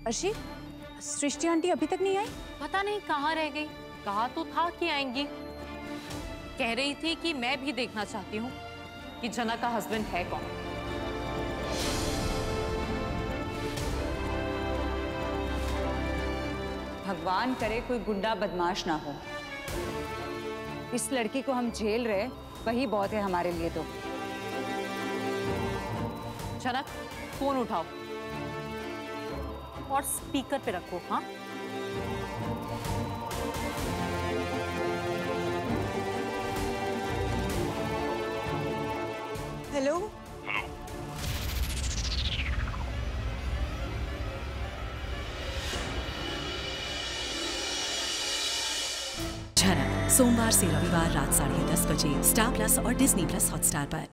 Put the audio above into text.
अर्शी, सृष्टि aunty अभी तक नहीं आई? पता नहीं कहाँ रह गई। कहा तो था कि आएंगी। कह रही थी कि मैं भी देखना चाहती हूँ कि जना का हस्बैंड है कौन। भगवान करे कोई गुंडा बदमाश ना हो। इस लड़की को हम झेल रहे वही बहुत है हमारे लिए तो। जनक, फोन उठाओ और स्पीकर पे रखो। हाँ, हेलो। झनक सोमवार से रविवार रात 10:30 बजे स्टार प्लस और डिज्नी प्लस हॉटस्टार पर।